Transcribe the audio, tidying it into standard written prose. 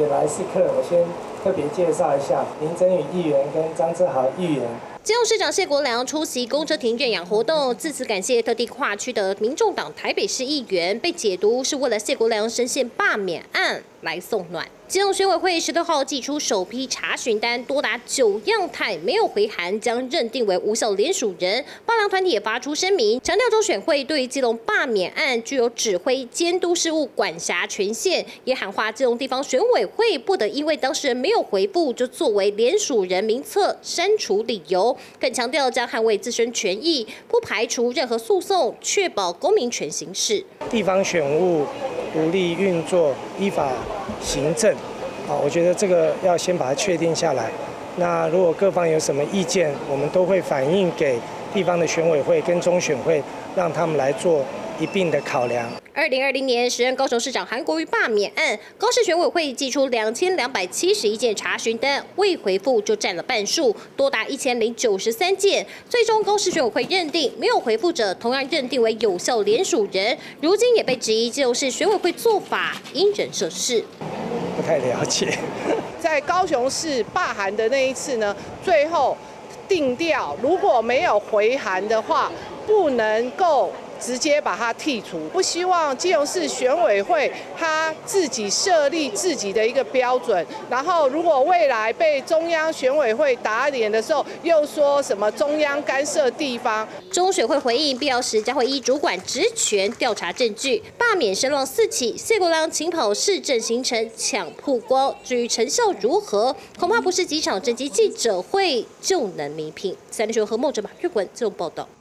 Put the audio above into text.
本来是客，我先特别介绍一下林珍宇议员跟张志豪议员。 基隆市长谢国良出席公车亭认养活动，致辞感谢特地跨区的民众党台北市议员，被解读是为了谢国良深陷罢免案来送暖。基隆选委会16号寄出首批查询单，多达9样态没有回函，将认定为无效联署人。罢良团体也发出声明，强调中选会对于基隆罢免案具有指挥、监督事务管辖权限，也喊话基隆地方选委会不得因为当事人没有回复，就作为联署人名册删除理由。更强调将捍卫自身权益，不排除任何诉讼，确保公民权行使。 地方选务无力运作，依法行政，我觉得这个要先把它确定下来。那如果各方有什么意见，我们都会反映给地方的选委会跟中选会，让他们来做一并的考量。 2020年时任高雄市长韩国瑜罢免案，高市选委会寄出2271件查询单，未回复就占了半数，多达1093件。最终高市选委会认定没有回复者，同样认定为有效联署人。如今也被质疑基隆市选委会做法因人设事。 不太了解。 在高雄市罢韩的那一次呢，最后定调，如果没有回函的话，不能够直接把它剔除。不希望基隆市选委会他自己设立自己的一个标准，然后如果未来被中央选委会打脸的时候，又说什么中央干涉地方。 中选会回应，必要时将会依主管职权调查证据。罢免声浪四起，谢国良请跑市政行程抢曝光，至于成效如何，恐怕不是几场政绩记者会就能弥平。3立新闻何孟哲、马玉文这种报道。